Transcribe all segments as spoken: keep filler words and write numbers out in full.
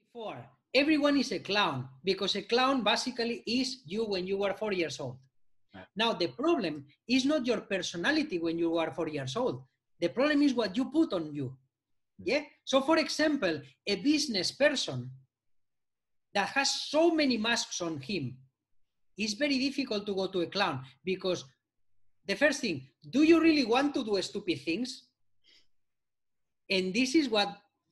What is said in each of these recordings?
Before, everyone is a clown because a clown basically is you when you were four years old. Right. Now, the problem is not your personality when you are four years old. The problem is what you put on you. Yeah. So, for example, a business person that has so many masks on him, it's very difficult to go to a clown because the first thing, do you really want to do stupid things? And this is what,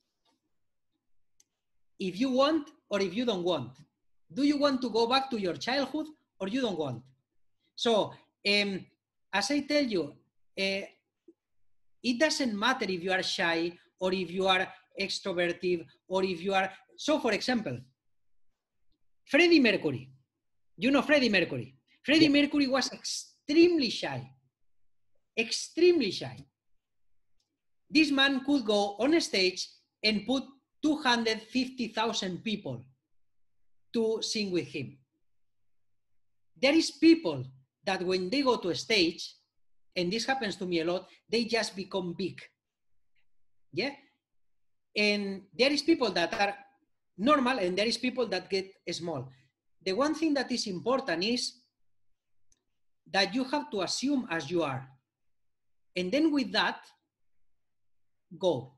if you want or if you don't want. Do you want to go back to your childhood or you don't want? So, um, as I tell you, uh, it doesn't matter if you are shy or if you are extroverted or if you are... So, for example, Freddie Mercury. You know Freddie Mercury. Freddie yeah. Mercury was extremely shy. Extremely shy. This man could go on a stage and put two hundred fifty thousand people to sing with him. There is people that when they go to a stage, and this happens to me a lot, they just become big. Yeah? And there is people that are normal and there is people that get small. The one thing that is important is that you have to assume as you are. And then with that, go.